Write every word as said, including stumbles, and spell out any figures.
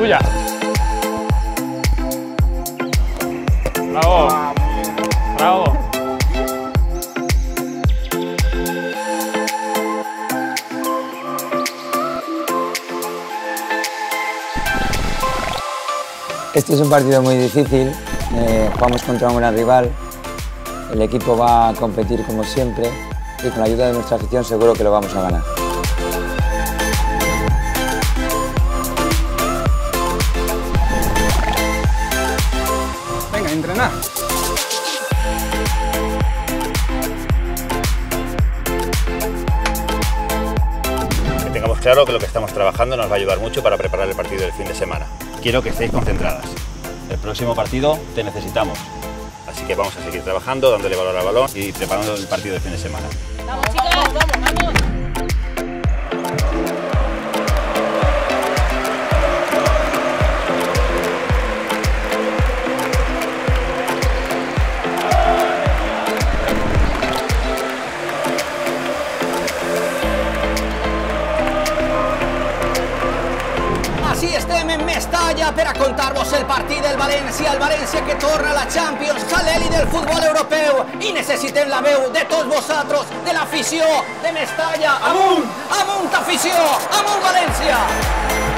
Tuya. Bravo. Bravo. Este es un partido muy difícil, eh, jugamos contra un gran rival, el equipo va a competir como siempre y con la ayuda de nuestra afición seguro que lo vamos a ganar. Venga, entrenar. Que tengamos claro que lo que estamos trabajando nos va a ayudar mucho para preparar el partido del fin de semana. Quiero que estéis concentradas. El próximo partido te necesitamos. Así que vamos a seguir trabajando, dándole valor al balón y preparando el partido del fin de semana. ¡Vamos, chicos! ¡Vamos, vamos! Així estem en Mestalla per a contar-vos el partit del València, el València que torna a la Champions, a l'elit del futbol europeu, i necessitem la veu de tots vosaltres, de l'afició de Mestalla. Amunt! Amunt, afició! Amunt, València!